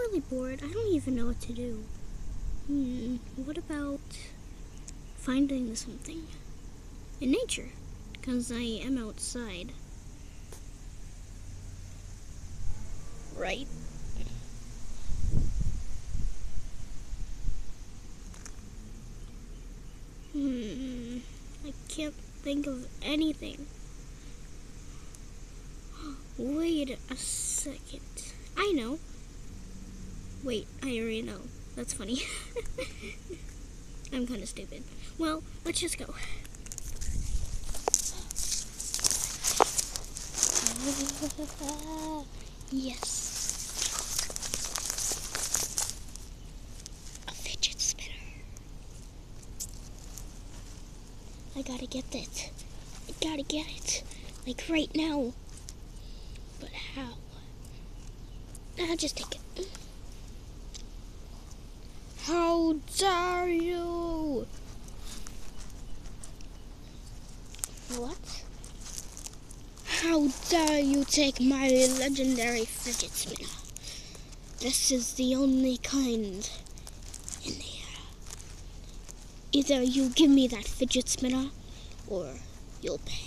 really bored. I don't even know what to do. What about finding something in nature? Because I am outside. Right? I can't think of anything. Wait a second. I know. Wait, I already know. That's funny. I'm kind of stupid. Well, let's just go. Yes. A fidget spinner. I gotta get that. I gotta get it. Like right now. But how? I'll just take it. How dare you? What? How dare you take my legendary fidget spinner? This is the only kind in the air. Either you give me that fidget spinner, or you'll pay.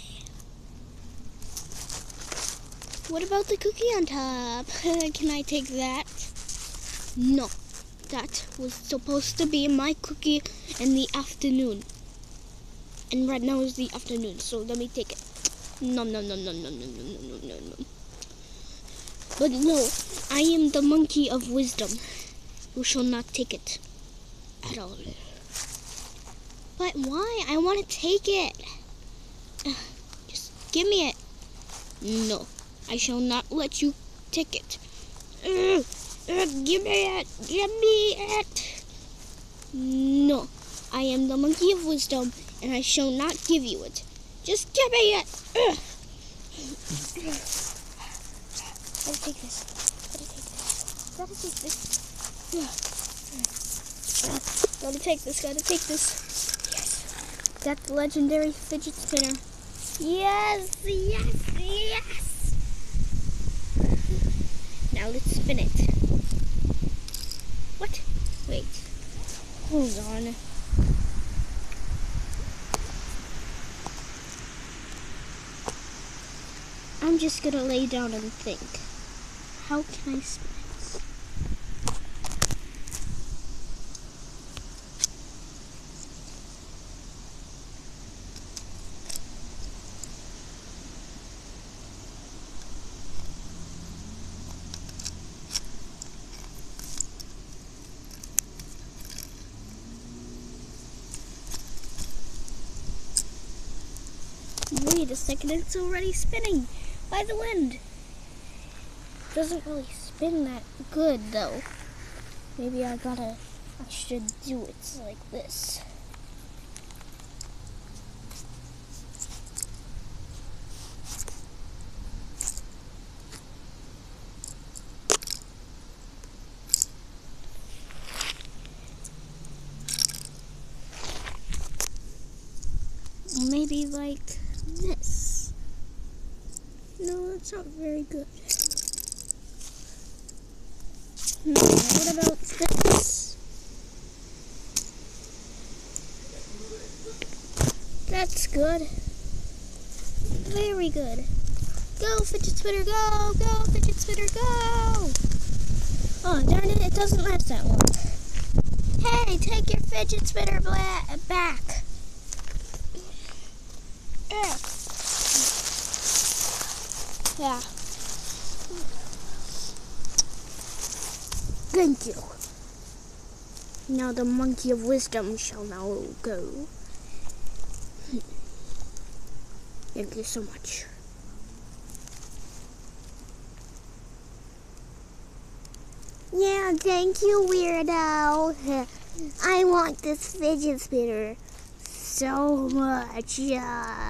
What about the cookie on top? Can I take that? No. That was supposed to be my cookie in the afternoon. And right now is the afternoon, so let me take it. Nom nom nom nom nom nom nom nom nom nom. But no, I am the monkey of wisdom, who shall not take it at all. But why? I want to take it. Just give me it. No, I shall not let you take it. Give me it! Give me it! No, I am the monkey of wisdom, and I shall not give you it. Just give me it! Gotta take this. Gotta take this. Gotta take this. Gotta take this. Yes. Got the legendary fidget spinner. Yes! Yes! Yes! Now let's spin it. What? Wait. Hold on. I'm just gonna lay down and think. How can I spin it? Wait a second, it's already spinning by the wind. It doesn't really spin that good though. Maybe I should do it like this. Maybe like this. No, that's not very good. What about this? That's good. Very good. Go, fidget spinner, go! Go, fidget spinner, go! Oh, darn it, it doesn't last that long. Hey, take your fidget spinner back. Yeah. Thank you. Now the monkey of wisdom shall now go. Thank you so much. Yeah, thank you, weirdo. I want this fidget spinner so much. You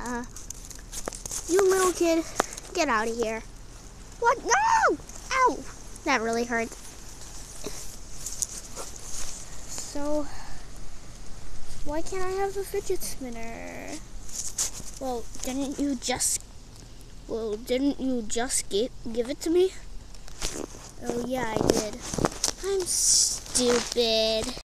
little kid, get out of here. What? No! Ow! That really hurt. So, why can't I have a fidget spinner? Well, didn't you just give it to me? Oh yeah, I did. Stupid.